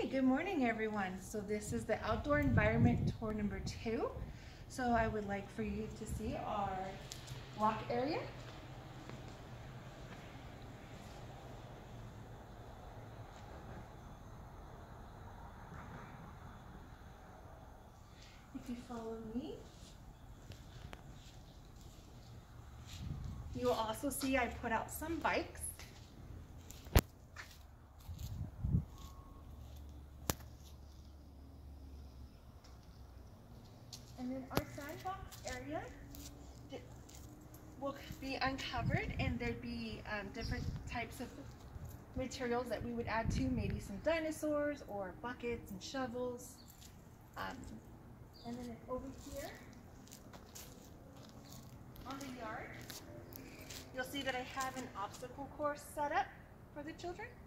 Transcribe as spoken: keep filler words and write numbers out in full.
Good morning everyone. So this is the outdoor environment tour number two. So I would like for you to see our walk area. If you follow me, you will also see I put out some bikes. And then our sandbox area will be uncovered, and there'd be um, different types of materials that we would add to, maybe some dinosaurs or buckets and shovels. Um, and then over here on the yard, you'll see that I have an obstacle course set up for the children.